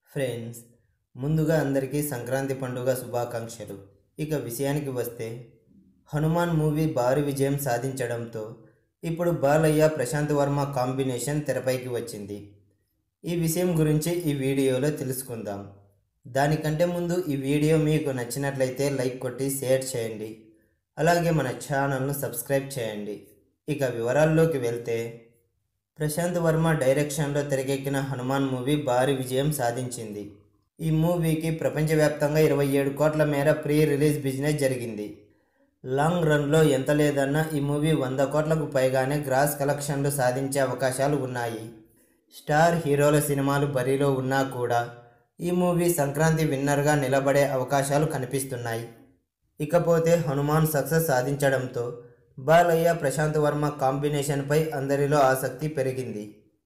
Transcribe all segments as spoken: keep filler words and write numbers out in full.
Friends, ముందుగా అందరికీ సంక్రాంతి పండుగ శుభాకాంక్షలు. ఇక విషయానికి వస్తే, హనుమాన్ మూవీ భారీ విజయం సాధించడంతో ఇప్పుడు బాలయ్య ప్రశాంత్ వర్మ కాంబినేషన్ తెరపైకి వచ్చింది. ఈ విషయం గురించి ఈ వీడియోలో తెలుసుకుందాం. దానికంటే ముందు ఈ వీడియో మీకు నచ్చినట్లయితే లైక్ కొట్టి షేర్ చేయండి. అలాగే మన ఛానల్ను సబ్స్క్రైబ్ చేయండి. ఇక వివరాల్లోకి వెళ్తే, ప్రశాంత్ వర్మ డైరెక్షన్లో తెరకెక్కిన హనుమాన్ మూవీ భారీ విజయం సాధించింది. ఈ మూవీకి ప్రపంచవ్యాప్తంగా ఇరవై ఏడు కోట్ల మేర ప్రీ రిలీజ్ బిజినెస్ జరిగింది. లాంగ్ రన్లో ఎంత లేదన్నా ఈ మూవీ వంద కోట్లకు పైగానే గ్రాస్ కలెక్షన్లు సాధించే అవకాశాలు ఉన్నాయి. స్టార్ హీరోల సినిమాలు బరిలో ఉన్నా కూడా ఈ మూవీ సంక్రాంతి విన్నర్గా నిలబడే అవకాశాలు కనిపిస్తున్నాయి. ఇకపోతే హనుమాన్ సక్సెస్ సాధించడంతో బాలయ్య ప్రశాంత్ వర్మ కాంబినేషన్పై అందరిలో ఆసక్తి పెరిగింది.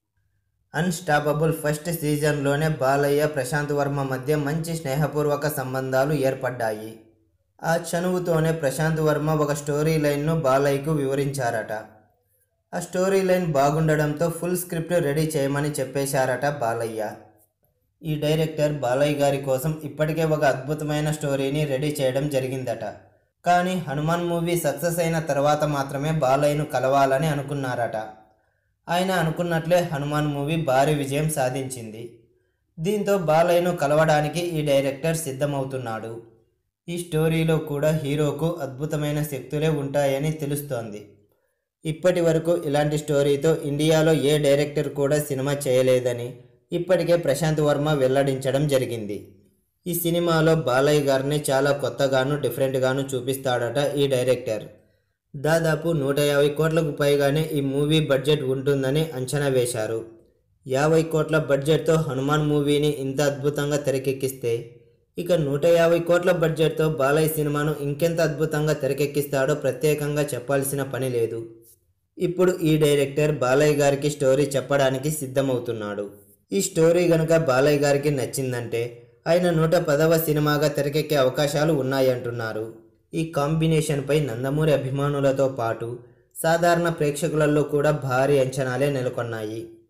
అన్స్టాపబుల్ ఫస్ట్ సీజన్లోనే బాలయ్య ప్రశాంత్ వర్మ మధ్య మంచి స్నేహపూర్వక సంబంధాలు ఏర్పడ్డాయి. ఆ చనువుతోనే ప్రశాంత్ వర్మ ఒక స్టోరీ లైన్ను బాలయ్యకు వివరించారట. ఆ స్టోరీ లైన్ బాగుండడంతో ఫుల్ స్క్రిప్ట్ రెడీ చేయమని చెప్పేశారట బాలయ్య. ఈ డైరెక్టర్ బాలయ్య గారి కోసం ఇప్పటికే ఒక అద్భుతమైన స్టోరీని రెడీ చేయడం జరిగిందట. కానీ హనుమాన్ మూవీ సక్సెస్ అయిన తర్వాత మాత్రమే బాలయ్యను కలవాలని అనుకున్నారట. ఆయన అనుకున్నట్లే హనుమాన్ మూవీ భారీ విజయం సాధించింది. దీంతో బాలయ్యను కలవడానికి ఈ డైరెక్టర్ సిద్ధమవుతున్నాడు. ఈ స్టోరీలో కూడా హీరోకు అద్భుతమైన శక్తులే ఉంటాయని తెలుస్తోంది. ఇప్పటి వరకు ఇలాంటి స్టోరీతో ఇండియాలో ఏ డైరెక్టర్ కూడా సినిమా చేయలేదని ఇప్పటికే ప్రశాంత్ వర్మ వెల్లడించడం జరిగింది. ఈ సినిమాలో బాలయ్య గారిని చాలా కొత్తగాను డిఫరెంట్గాను చూపిస్తాడట ఈ డైరెక్టర్. దాదాపు నూట యాభై కోట్లకు పైగానే ఈ మూవీ బడ్జెట్ ఉంటుందని అంచనా వేశారు. యాభై కోట్ల బడ్జెట్తో హనుమాన్ మూవీని ఇంత అద్భుతంగా తెరకెక్కిస్తే ఇక నూట యాభై కోట్ల బడ్జెట్తో బాలయ్య సినిమాను ఇంకెంత అద్భుతంగా తెరకెక్కిస్తాడో ప్రత్యేకంగా చెప్పాల్సిన పని లేదు. ఇప్పుడు ఈ డైరెక్టర్ బాలయ్య గారికి స్టోరీ చెప్పడానికి సిద్ధమవుతున్నాడు. ఈ స్టోరీ గనుక బాలయ్య గారికి నచ్చిందంటే ఆయన నూట పదవ సినిమాగా తెరకెక్కే అవకాశాలు ఉన్నాయంటున్నారు. ఈ కాంబినేషన్పై నందమూరి అభిమానులతో పాటు సాధారణ ప్రేక్షకులలో కూడా భారీ అంచనాలే నెలకొన్నాయి.